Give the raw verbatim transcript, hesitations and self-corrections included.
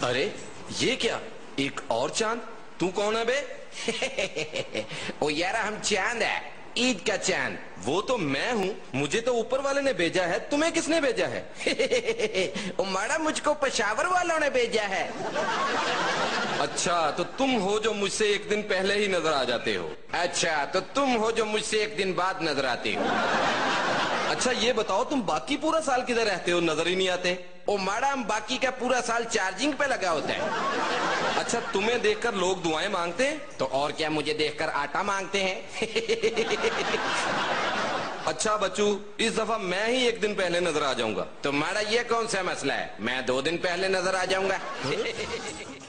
अरे ये क्या, एक और चांद? तू कौन है बे? ओ यार हम चांद है, ईद का चांद। वो तो मैं हूँ, मुझे तो ऊपर वाले ने भेजा है। तुम्हें किसने भेजा है? ओ माड़ा, मुझको पेशावर वालों ने भेजा है। अच्छा, तो तुम हो जो मुझसे एक दिन पहले ही नजर आ जाते हो। अच्छा, तो तुम हो जो मुझसे एक दिन बाद नजर आते हो। अच्छा ये बताओ, तुम बाकी पूरा साल किधर रहते हो? नजर ही नहीं आते। ओ माड़ा, हम बाकी का पूरा साल चार्जिंग पे लगा होता है। अच्छा, तुम्हें देखकर लोग दुआएं मांगते हैं? तो और क्या, मुझे देखकर आटा मांगते हैं। अच्छा बच्चू, इस दफा मैं ही एक दिन पहले नजर आ जाऊंगा। तो माड़ा, ये कौन सा मसला है, मैं दो दिन पहले नजर आ जाऊंगा।